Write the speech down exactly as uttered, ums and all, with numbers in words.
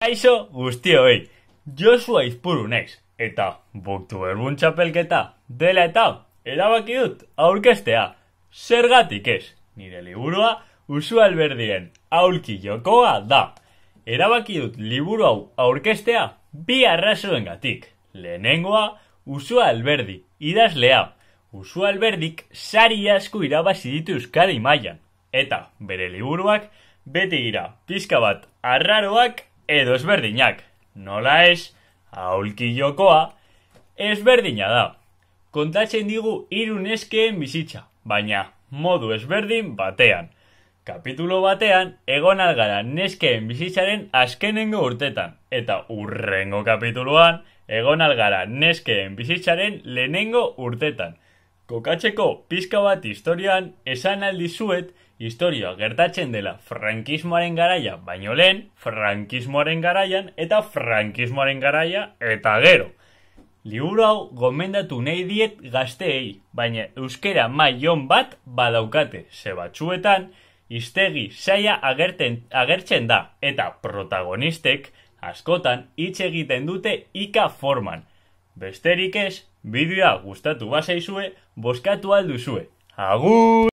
Kaixo guztioi, Josua Izpuru naiz, eta Boktuberbun txapelketa dela eta erabaki dut aurkeztea. Zergatik ez, nire liburua Usu Alberdien aulki jokoa da. Erabaki dut liburu hau aurkeztea bi arrazoengatik. Lehenengoa, Usu Alberdi, idazlea. Usu Alberdik sari asko irabazi ditu Euskadi mailan, eta bere liburuak beti dira pizka bat arraroak edo ezberdinak. Nola ez, aulki jokoa ezberdina da. Kontatzen digu hiru neskeen bizitza, baina modu ezberdin batean. Kapitulo batean egon algara neskeen bizitzaren azkenengo urtetan, eta urrengo kapituluan egon algara neskeen bizitzaren lehenengo urtetan. Kokatzeko pizka bat historian esan aldizuet historia gertatzen dela frankismoaren garaia baino lehen, frankismoaren garaian eta frankismoaren garaia eta gero. Liburu hau gomendatu nahi diet gazteei, baina euskera mailan bat badaukate, ze batzuetan hiztegi zaila agerten, agertzen da, eta protagonistek askotan hitz egiten dute ika forman. Besterik ez, bideoa gustatu bazaizue, bozkatu alduzue. Agur!